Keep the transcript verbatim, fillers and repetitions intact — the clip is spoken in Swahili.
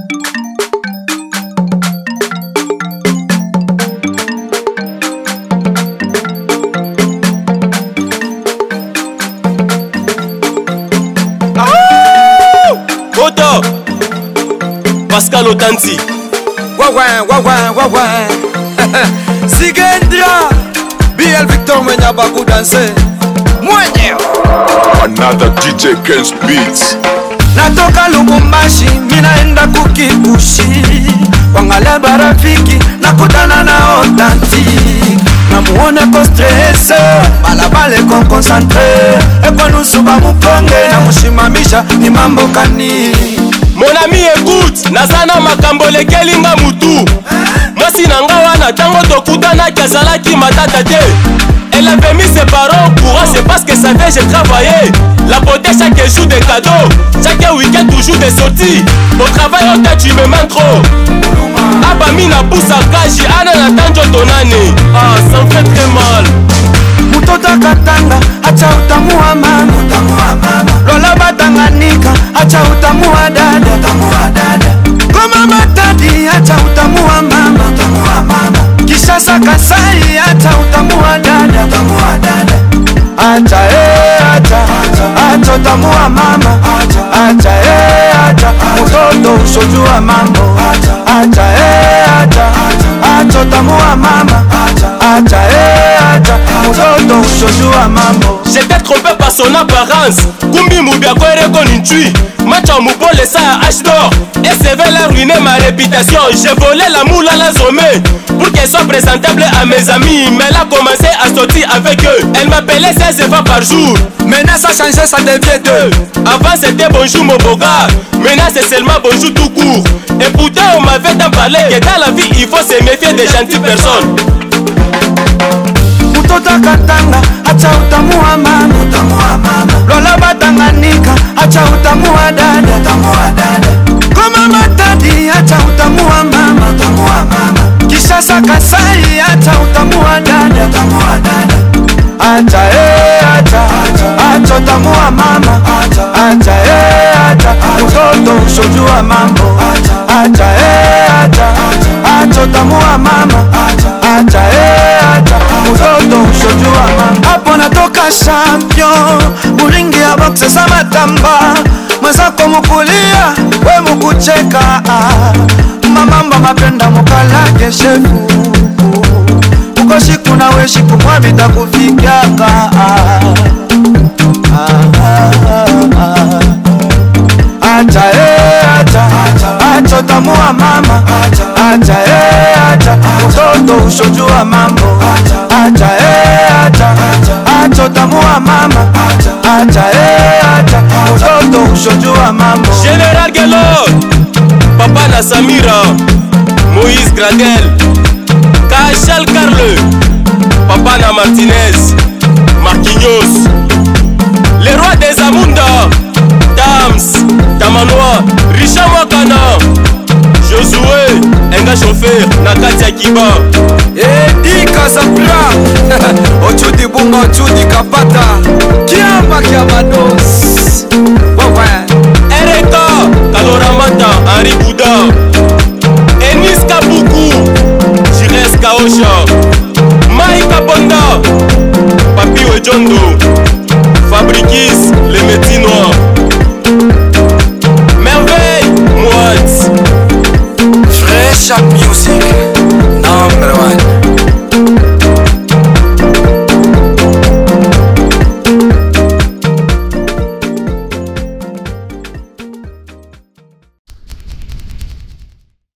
Koto Pascal Otanti Waouin, waouin, waouin Sigendra B L Victor Menyabaku danser Mwenye Another D J Ken's Beats. Natoka Lubumbashi, minaenda Kukibushi. Wangale barafiki, nakutana na Authentique. Namuone ko stress, balabale ko concentré. Eko nusu ba mukonge, namushimamisha ni mambo kani. Mon ami écoute, nazana makambo lekelinga mutu. Mwasi nanga wana tango tokutana kiazalaki matata te. Elle avait mis ses parents au courant, c'est parce que savait j'ai travaillé. La beauté chaque jour des cadeaux, chaque week-end toujours des sorties. Au travail on t'a tu me mens trop. Abamina poussa kaji, ana natanjo tonane. Ah, ça me fait très mal. Mutota katanga, acha utamu wa mama. Lola batanganika, acha utamu wa dada. Koma matadi, acha utamu wa mama. Kishasa Kasai, acha utamu wa dada. Acha eh, acha, acha utamu wa mama. Acha eh, acha, mutoto ushojua mambo. Acha eh, acha, acha utamu wa mama. Acha eh, acha, mutoto ushojua mambo. J'étais trompé par son apparence. Kumbi Moubia Kwere Konintui. Macha Moubole ça à H d'or. Et c'est vers la ruiner ma réputation. J'ai volé la moule à la zombie pour qu'elle soit présentable à mes amis. Mais elle a commencé à sortir avec eux. Elle m'appelait seize fois par jour. Maintenant ça a changé, ça devient deux. Avant c'était bonjour mon beau gars. Maintenant c'est seulement bonjour tout court. Et pourtant on m'avait tant parlé que dans la vie il faut se méfier des gentilles personnes. Mutota katanga, acha utamu wa mama. Lola batanganika, acha utamu wa dada. Koma matadi, acha utamu wa mama. Kishasa Kasai, acha utamu wa dada. Acha eh, acha, acha utamu wa mama. Acha eh, acha, mutoto ushojua mambo. Acha eh, acha, acha utamu wa mama. Acha eh, acha, mutoto ushojua mama. Hapo natoka champion, muringi ya boxe za matamba. Mwenzako mukulia, we mukucheka. Mamamba mapenda mukalake shefu. Uko shiku na we shiku mwabita kufikiaka. Acha eh, acha, acha utamu wa mama. Acha eh, acha, mutoto ushojua mambo. Acha eh, acha, acha utamu wa mama. Acha eh, acha, mutoto ushojua mambo. Général Gelo, Papa na Samira, Moïse Gradel, Kachal Carle, Papa na Martinez, Marquinhos, les rois des Amunda, Dams, Tamanoa, Richard Wakana, Josué, Enga chauffeur, Nakatia Kiba. Edi Casabra, Ochudi Bunga, Ochudi Kapata, Kiamba Kiabados. Ereka, Kaloramata, Henri Bouda, Enis Kabuku, Jires Kaosha, Maïka Bonda, Papi Wejondo, Fabriquis, les métiers noirs, Merveille, Moat, Fresh Music.